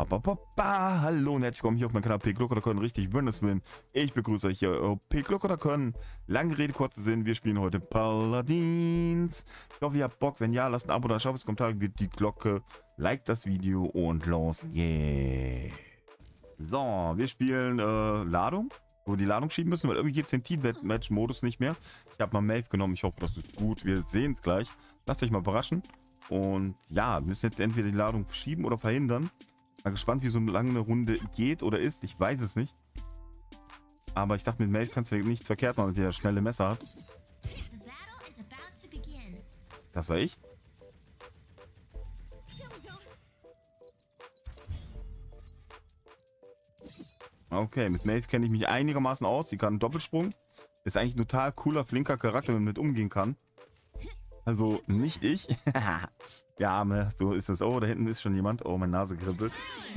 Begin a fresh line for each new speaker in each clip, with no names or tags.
Hallo und herzlich willkommen hier auf meinem Kanal P-Glock oder Können, richtig Wunderswillen. Ich begrüße euch hier auf P-Glock oder Können. Lange Rede, kurzer Sinn, wir spielen heute Paladins. Ich hoffe, ihr habt Bock. Wenn ja, lasst ein Abo da, schreibt es Kommentare, gebt die Glocke, liked das Video und los geht's. So, wir spielen Ladung, wo wir die Ladung schieben müssen, weil irgendwie gibt es den Team-Match-Modus nicht mehr. Ich habe mal Maeve genommen, ich hoffe, das ist gut. Wir sehen es gleich. Lasst euch mal überraschen. Und ja, wir müssen jetzt entweder die Ladung schieben oder verhindern. Mal gespannt, wie so lange eine Runde geht oder ist. Ich weiß es nicht. Aber ich dachte, mit Maeve kannst du nichts verkehrt machen, weil sie ja schnelle Messer hat. Das war ich. Okay, mit Maeve kenne ich mich einigermaßen aus. Sie kann einen Doppelsprung. Ist eigentlich ein total cooler, flinker Charakter, wenn man mit umgehen kann. Also nicht ich. Ja, so ist es. Oh, da hinten ist schon jemand. Oh, meine Nase kribbelt.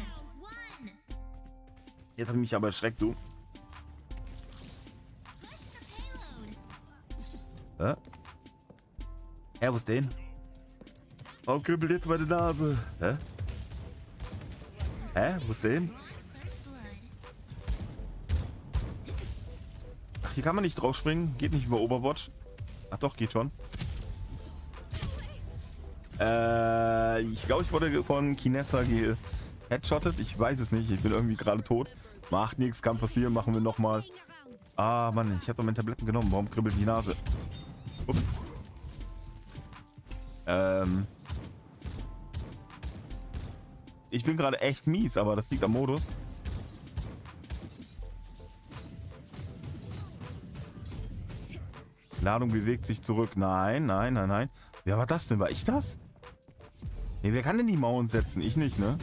Jetzt habe ich mich aber erschreckt, du. Hä? Wo ist denn? Oh, kribbelt jetzt meine Nase. Hä? Wo ist denn? Ach, hier kann man nicht drauf springen. Geht nicht über Overwatch. Ach doch, geht schon. Ich glaube, ich wurde von Kinessa geheadshottet. Ich weiß es nicht. Ich bin irgendwie gerade tot. Macht nichts, kann passieren. Machen wir nochmal. Ah, Mann, ich habe doch meine Tabletten genommen. Warum kribbelt die Nase? Ups. Ich bin gerade echt mies, aber das liegt am Modus. Ladung bewegt sich zurück. Nein, nein, nein, nein. Wer war das denn? War ich das? Nee, wer kann denn die Mauern setzen? Ich nicht, ne?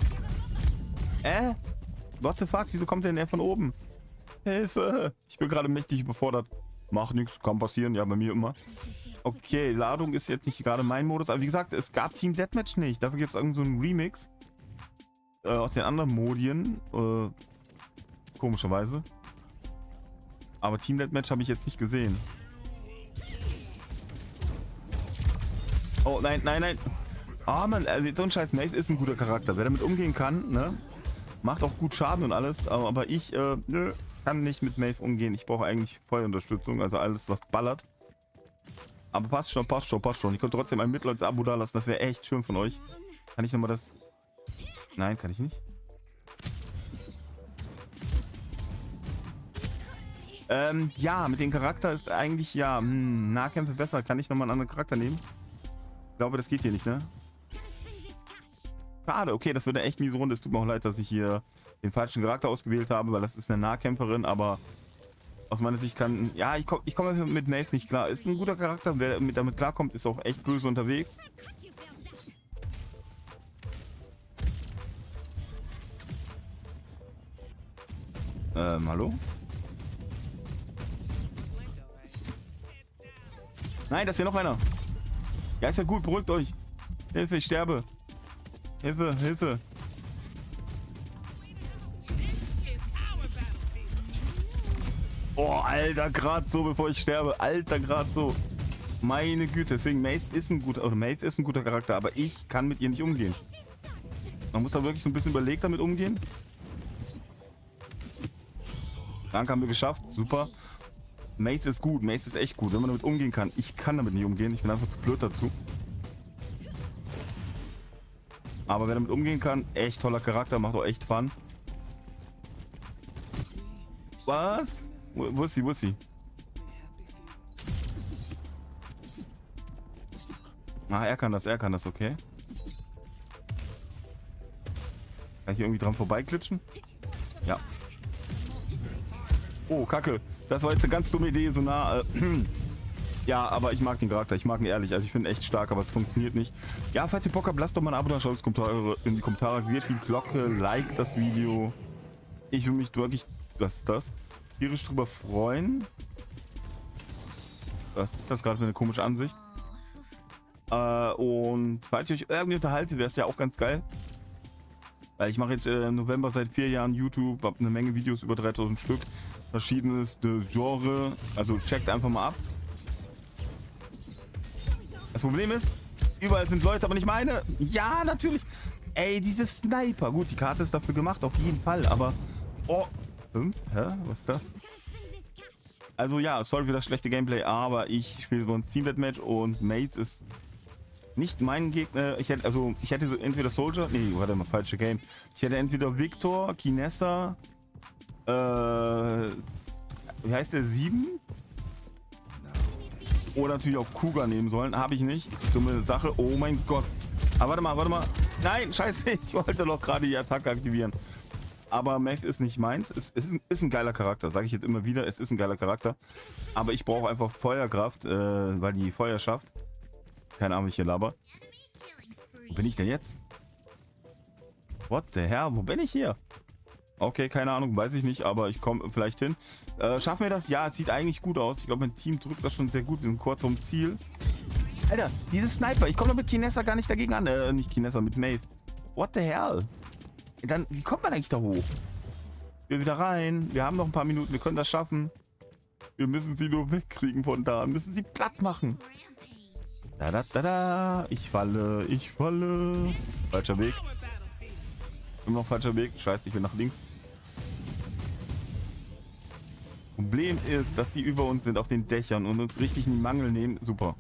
What the fuck? Wieso kommt denn der von oben? Hilfe! Ich bin gerade mächtig überfordert. Macht nichts, kann passieren. Ja, bei mir immer. Okay, Ladung ist jetzt nicht gerade mein Modus. Aber wie gesagt, es gab Team Deathmatch nicht. Dafür gibt es irgend so einen Remix. Aus den anderen Modien. Komischerweise. Aber Team Deathmatch habe ich jetzt nicht gesehen. Oh, nein, nein, nein. Oh, Mann, also so ein scheiß Maeve ist ein guter Charakter. Wer damit umgehen kann, ne? Macht auch gut Schaden und alles. Aber ich, nö, kann nicht mit Maeve umgehen. Ich brauche eigentlich Feuerunterstützung, also alles, was ballert. Aber passt schon, passt schon, passt schon. Ich könnte trotzdem ein Mitleids-Abo da lassen. Das wäre echt schön von euch. Kann ich nochmal das... Nein, kann ich nicht. Ja, mit dem Charakter ist eigentlich, ja, Nahkämpfe besser. Kann ich nochmal einen anderen Charakter nehmen? Ich glaube, das geht hier nicht, ne? Schade, okay, das wird eine echt miese Runde. Es tut mir auch leid, dass ich hier den falschen Charakter ausgewählt habe, weil das ist eine Nahkämpferin, aber aus meiner Sicht kann... Ja, ich komme mit Maeve nicht klar. Ist ein guter Charakter, wer damit klarkommt, ist auch echt böse unterwegs. Hallo? Nein, da ist hier noch einer. Ja, ist ja gut, beruhigt euch. Hilfe, ich sterbe. Hilfe, Hilfe. Oh, Alter, gerade so, bevor ich sterbe. Alter, gerade so. Meine Güte, deswegen Maeve ist ein guter Charakter, aber ich kann mit ihr nicht umgehen. Man muss da wirklich so ein bisschen überlegt damit umgehen. Danke, haben wir geschafft. Super. Mace ist gut, Mace ist echt gut, wenn man damit umgehen kann. Ich kann damit nicht umgehen, ich bin einfach zu blöd dazu. Aber wer damit umgehen kann, echt toller Charakter, macht auch echt Fun. Was? Wo ist sie, wo ist sie? Ah, er kann das, okay. Kann ich hier irgendwie dran vorbeiklitschen? Ja. Oh, Kacke. Das war jetzt eine ganz dumme Idee, so nah. Ja, aber ich mag den Charakter. Ich mag ihn ehrlich. Also ich finde ihn echt stark, aber es funktioniert nicht. Ja, falls ihr Bock habt, lasst doch mal ein Abo da, schaut in die Kommentare, aktiviert die Glocke, liked das Video. Ich würde mich wirklich, was ist das? Tierisch drüber freuen. Was ist das gerade für eine komische Ansicht? Und falls ihr euch irgendwie unterhaltet, wäre es ja auch ganz geil. Weil ich mache jetzt im November seit 4 Jahren YouTube, habe eine Menge Videos, über 3000 Stück. Verschiedenes Genre, also checkt einfach mal ab. Das Problem ist, überall sind Leute, aber nicht meine. Ja, natürlich. Ey, diese Sniper. Gut, die Karte ist dafür gemacht, auf jeden Fall, aber... Oh. Hä? Was ist das? Also ja, sorry für das schlechte Gameplay, aber ich spiele so ein Team Deathmatch und Mates ist nicht mein Gegner. Ich hätte so entweder Soldier... Nee, warte mal, falsche Game. Ich hätte entweder Victor, Kinessa, wie heißt der? 7? Oder natürlich auch Cougar nehmen sollen. Habe ich nicht. Dumme Sache. Oh mein Gott. Aber warte mal. Nein, scheiße. Ich wollte doch gerade die Attacke aktivieren. Aber Maeve ist nicht meins. Es ist ein geiler Charakter. Sage ich jetzt immer wieder. Es ist ein geiler Charakter. Aber ich brauche einfach Feuerkraft, weil die Feuer schafft. Keine Ahnung, wie ich hier laber. Wo bin ich denn jetzt? What the hell? Wo bin ich hier? Okay, keine Ahnung, weiß ich nicht, aber ich komme vielleicht hin. Schaffen wir das? Ja, es sieht eigentlich gut aus. Ich glaube, mein Team drückt das schon sehr gut. Wir sind kurz vom Ziel. Alter, diese Sniper. Ich komme doch mit Kinessa gar nicht dagegen an. Nicht Kinessa, mit Maeve. What the hell? Dann, wie kommt man eigentlich da hoch? Wir wieder rein. Wir haben noch ein paar Minuten. Wir können das schaffen. Wir müssen sie nur wegkriegen von da. Wir müssen sie platt machen. Da. Ich falle. Falscher Weg. Immer noch falscher Weg. Scheiße, ich bin nach links. Problem ist, dass die über uns sind auf den Dächern und uns richtig in die Mangel nehmen. Super.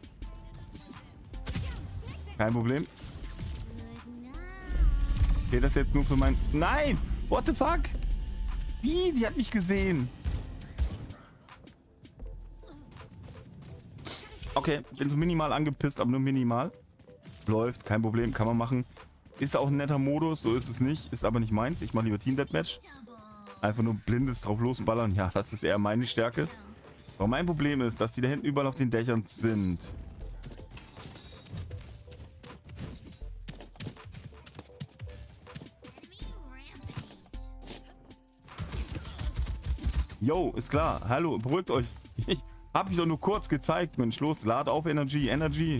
Kein Problem. Okay, das jetzt nur für mein... Nein! What the fuck? Wie? Die hat mich gesehen. Okay, bin so minimal angepisst, aber nur minimal. Läuft, kein Problem, kann man machen. Ist auch ein netter Modus, so ist es nicht. Ist aber nicht meins. Ich mache lieber Team Deathmatch. Einfach nur blindes drauf losballern. Ja, das ist eher meine Stärke. Aber mein Problem ist, dass die da hinten überall auf den Dächern sind. Yo, ist klar. Hallo, beruhigt euch. Ich hab mich doch nur kurz gezeigt, Mensch. Los, lad auf Energy.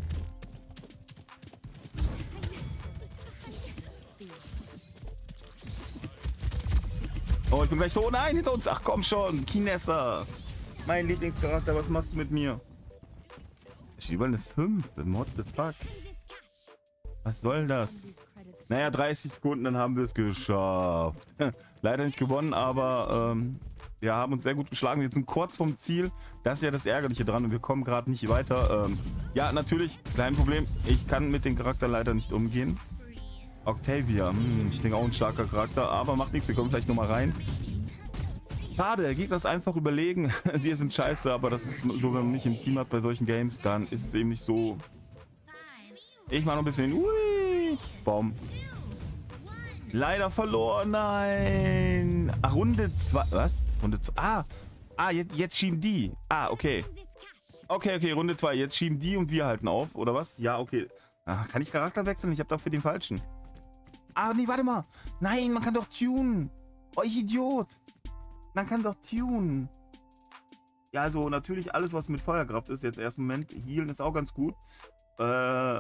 Oh, ich bin gleich tot. Nein, hinter uns. Ach komm schon. Kinessa. Mein Lieblingscharakter. Was machst du mit mir? Ich über eine 5. What the fuck? Was soll das? Naja, 30 Sekunden, dann haben wir es geschafft. Leider nicht gewonnen, aber wir haben uns sehr gut geschlagen. Wir sind kurz vom Ziel. Das ist ja das Ärgerliche dran und wir kommen gerade nicht weiter. Ja, natürlich, kein Problem. Ich kann mit dem Charakter leider nicht umgehen. Octavia, ich denke auch ein starker Charakter, aber macht nichts, wir kommen vielleicht nochmal rein. Schade, der Gegner ist einfach überlegen. Wir sind scheiße, aber das ist so, wenn man nicht im Team hat bei solchen Games, dann ist es eben nicht so. Ich mache noch ein bisschen. Ui, Baum. Leider verloren, nein. Ach, Runde 2. Was? Runde 2. Jetzt schieben die. Okay. Okay, Runde 2. Jetzt schieben die und wir halten auf, oder was? Ja, okay. Kann ich Charakter wechseln? Ich habe dafür den falschen. Nee, warte mal. Nein, man kann doch tunen. Oh, ich Idiot. Man kann doch tunen. Ja, also natürlich alles, was mit Feuerkraft ist, jetzt erst Moment. Healen ist auch ganz gut. Ja,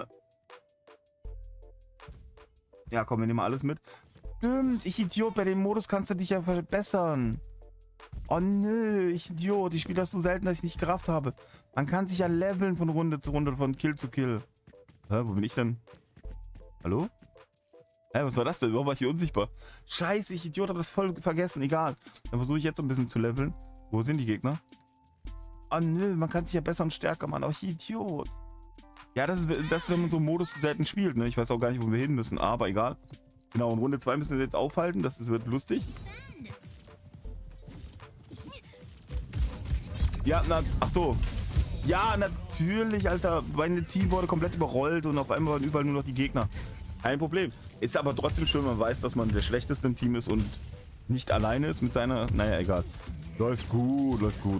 komm, wir nehmen alles mit. Stimmt, ich Idiot. Bei dem Modus kannst du dich ja verbessern. Oh nö, ich Idiot. Ich spiele das so selten, dass ich nicht gerafft habe. Man kann sich ja leveln von Runde zu Runde, von Kill zu Kill. Wo bin ich denn? Hallo? Was war das denn? Warum war ich hier unsichtbar? Scheiße, ich Idiot, habe das voll vergessen. Egal. Dann versuche ich jetzt ein bisschen zu leveln. Wo sind die Gegner? Oh nö, man kann sich ja besser und stärker machen. Oh, ich Idiot. Ja, das ist, wenn man so einen Modus zu selten spielt. Ne? Ich weiß auch gar nicht, wo wir hin müssen, aber egal. Genau, in Runde 2 müssen wir jetzt aufhalten. Das wird lustig. Ja, ach so. Ja, natürlich, Alter. Mein Team wurde komplett überrollt und auf einmal waren überall nur noch die Gegner. Kein Problem. Ist aber trotzdem schön, man weiß, dass man der Schlechteste im Team ist und nicht alleine ist mit seiner... Naja, egal. Läuft gut.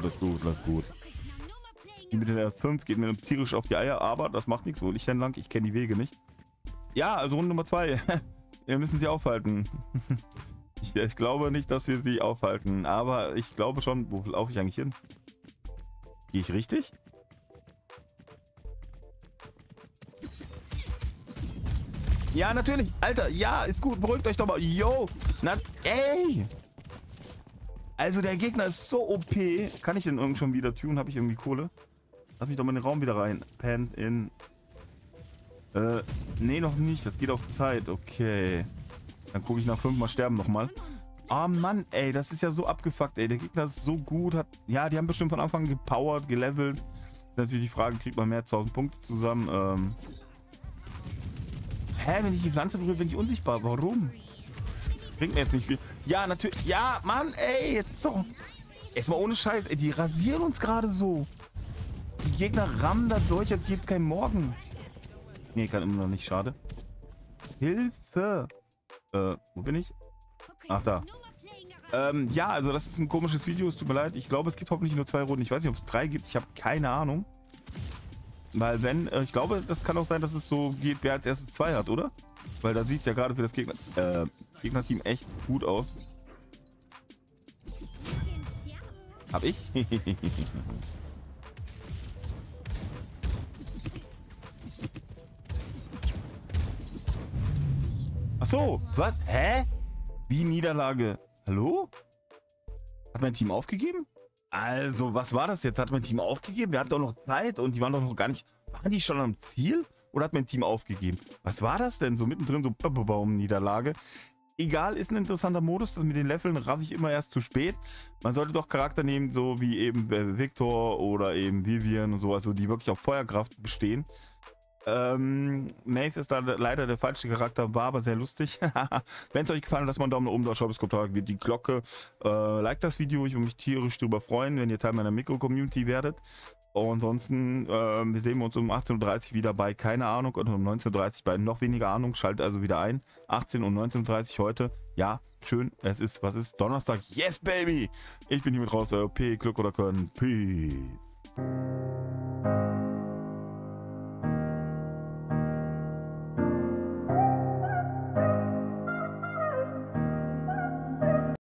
Die mit der 5 geht mir tierisch auf die Eier, aber das macht nichts. Wo will ich denn lang? Ich kenne die Wege nicht. Ja, also Runde Nummer 2. Wir müssen sie aufhalten. Ich glaube nicht, dass wir sie aufhalten, aber ich glaube schon... Wo laufe ich eigentlich hin? Gehe ich richtig? Ja, natürlich. Alter, ja, ist gut. Beruhigt euch doch mal. Yo. Ey. Also der Gegner ist so OP. Kann ich den irgendwie schon wieder tunen? Habe ich irgendwie Kohle? Lass mich doch mal in den Raum wieder rein. Pen in. Nee, noch nicht. Das geht auf Zeit. Okay. Dann gucke ich nach 5-mal sterben nochmal. Oh Mann, ey, das ist ja so abgefuckt, ey. Der Gegner ist so gut. Ja, die haben bestimmt von Anfang an gepowert, gelevelt. Ist natürlich die Frage, kriegt man mehr als 1000 Punkte zusammen? Hä, wenn ich die Pflanze berühre, bin ich unsichtbar. Warum? Bringt mir jetzt nicht viel. Ja, natürlich. Ja, Mann, ey, jetzt so. Erstmal ohne Scheiß, ey, die rasieren uns gerade so. Die Gegner rammen da durch, als gäbe es keinen Morgen. Nee, kann immer noch nicht, schade. Hilfe! Wo bin ich? Ach, da. Ja, also das ist ein komisches Video, es tut mir leid. Ich glaube, es gibt hoffentlich nur 2 Runden. Ich weiß nicht, ob es 3 gibt, ich habe keine Ahnung. Weil wenn, ich glaube, das kann auch sein, dass es so geht, wer als erstes 2 hat, oder? Weil da sieht es ja gerade für das Gegnerteam echt gut aus. Hab ich? Ach so, was? Hä? Wie Niederlage? Hallo? Hat mein Team aufgegeben? Also, was war das jetzt? Hat mein Team aufgegeben? Wir hatten doch noch Zeit und die waren doch noch gar nicht... Waren die schon am Ziel? Oder hat mein Team aufgegeben? Was war das denn? So mittendrin, so Niederlage. Egal, ist ein interessanter Modus. Das mit den Leveln raff ich immer erst zu spät. Man sollte doch Charakter nehmen, so wie eben Victor oder eben Vivian und so, also die wirklich auf Feuerkraft bestehen. Maeve ist da leider der falsche Charakter, war aber sehr lustig. Wenn es euch gefallen hat, lasst mal einen Daumen nach oben da, schaut bis Kommentar, wie die Glocke. Like das Video, ich würde mich tierisch drüber freuen, wenn ihr Teil meiner Mikro-Community werdet. Und ansonsten, wir sehen uns um 18:30 Uhr wieder bei, keine Ahnung, und um 19:30 Uhr bei noch weniger Ahnung. Schaltet also wieder ein. 18 und 19:30 Uhr heute. Ja, schön. Es ist, was ist? Donnerstag. Yes, baby! Ich bin hiermit raus, euer P. Glück oder Können. Peace.